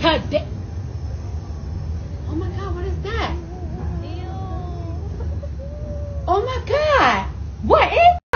Today. Oh my God, what is that? Oh my God.